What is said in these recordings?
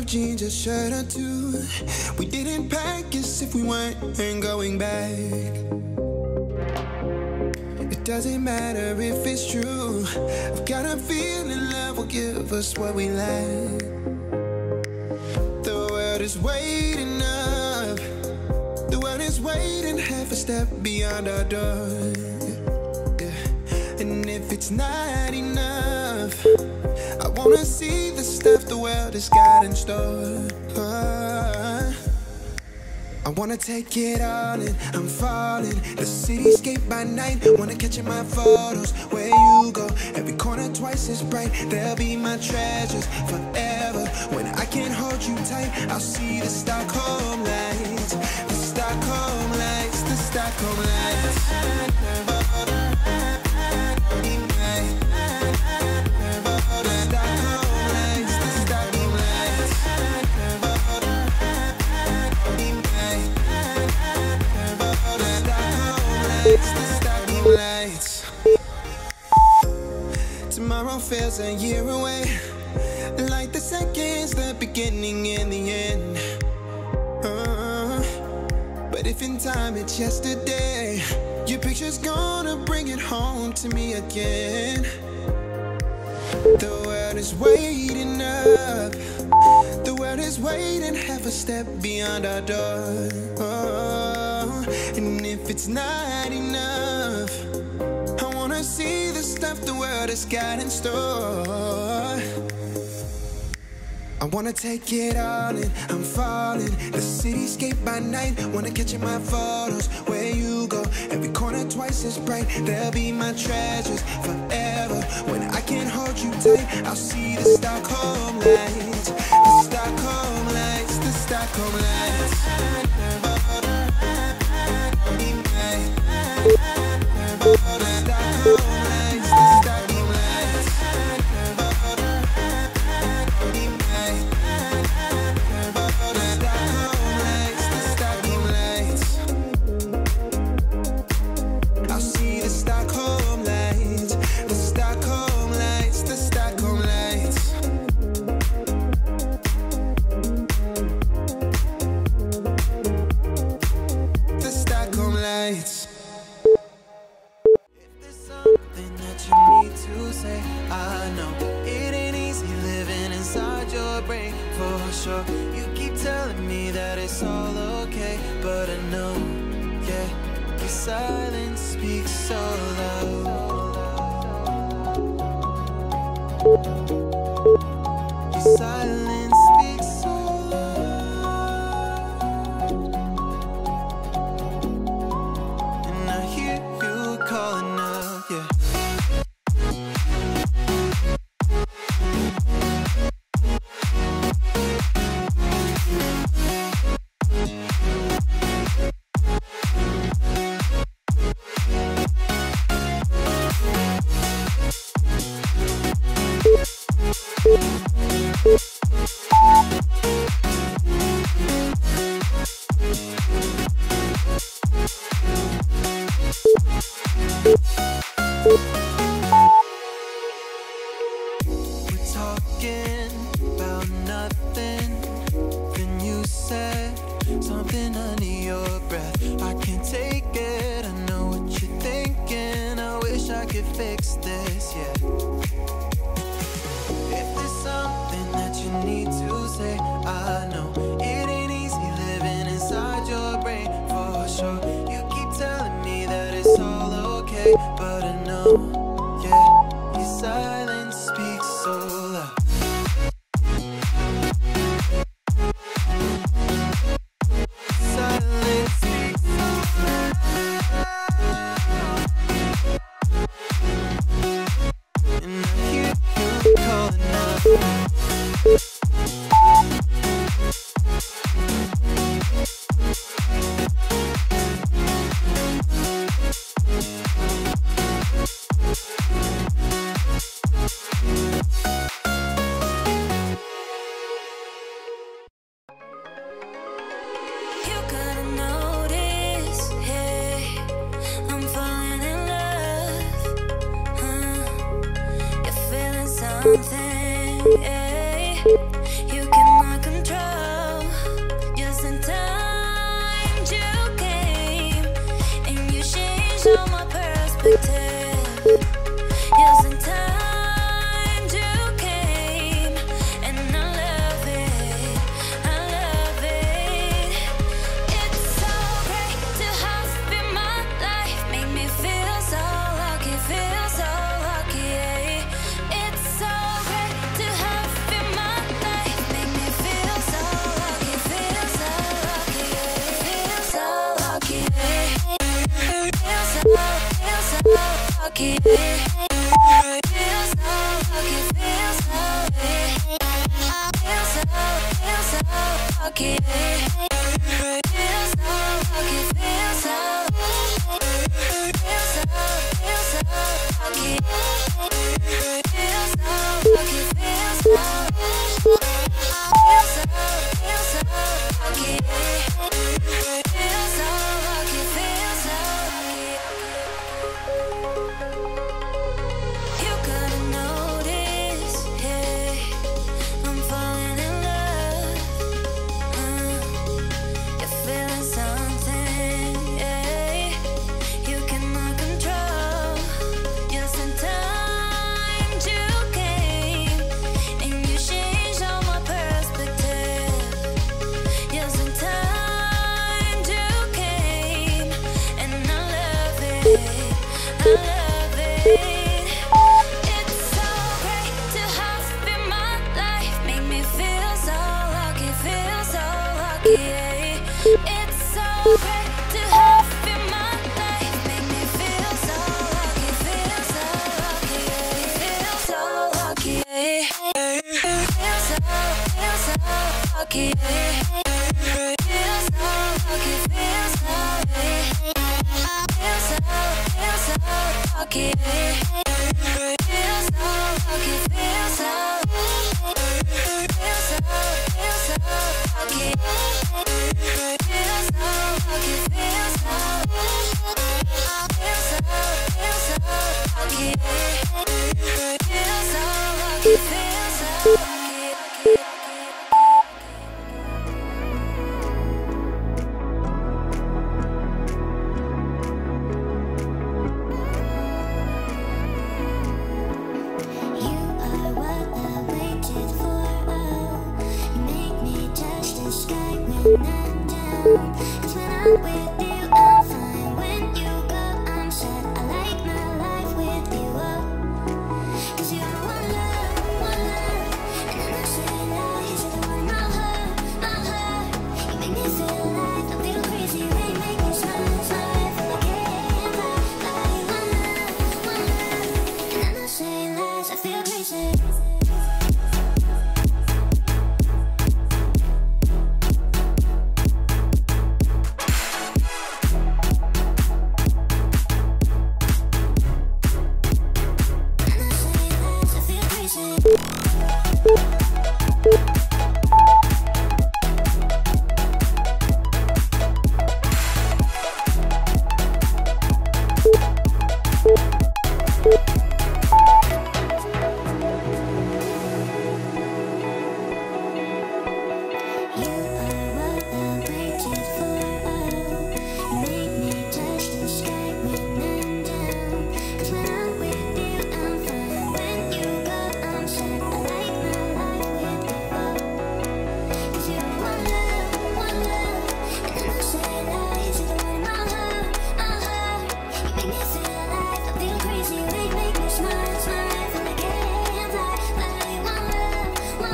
of jeans, a shirt or two. We didn't pack as if we weren't going back. It doesn't matter if it's true. I've got a feeling love will give us what we lack. The world is waiting up. The world is waiting half a step beyond our door. Yeah. And if it's not enough, I wanna see the stuff the world has got in store. I wanna take it all in, I'm falling. The cityscape by night, wanna catch in my photos. Where you go, every corner twice as bright. They'll be my treasures forever. When I can't hold you tight, I'll see the Stockholm lights. The Stockholm lights, the Stockholm lights. Lights. Tomorrow feels a year away, like the seconds, the beginning and the end. But if in time it's yesterday, your picture's gonna bring it home to me again. The world is waiting up. The world is waiting half a step beyond our door. And if it's not enough, I wanna see the stuff the world has got in store. I wanna take it all in, I'm falling. The cityscape by night, wanna catch in my photos. Where you go, every corner twice as bright. They'll be my treasures forever. When I can't hold you tight, I'll see the Stockholm lights. The Stockholm lights, the Stockholm lights. You keep telling me that it's all okay, but I know, yeah, your silence speaks so loud. Your silence speaks so loud. And I hear you calling up, yeah. But I know, yeah, your silence speaks so loud. Silence speaks so loud. And lucky. Feel so lucky, feel so lucky. Feel so lucky. Feel so lucky, feel so lucky. Feel so lucky. Feel so lucky, feel so lucky. Feel so lucky, feel so lucky. You gotta notice, yeah, I'm falling in love. You're feeling something, yeah, you cannot control. Just in time you came, and you changed all my perspective. Just in time you came, and I love it, I love it. It's so great to have you in my life, make me feel so lucky, feel so lucky. It's so great to have you in my life, make me feel so lucky, feel so lucky, feel so lucky, feel so lucky, feel so lucky, feel so lucky, feel so lucky, feel so lucky, feel so lucky, feel so lucky, feel so lucky, feel so lucky. You are what I waited for. Oh, you make me touch the sky when I'm down. 'Cause when I'm with you, I'm fine. When you go, I'm sad. I like my life with you. Oh, 'cause you are one love, and I'm not saying lies. You're the one in my heart, my heart. You make me feel alive. I feel crazy when you make me smile, smile. Feel like I can't fly, fly. One love, and I'm not saying lies. I feel crazy.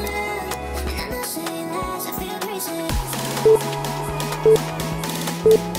Thank you.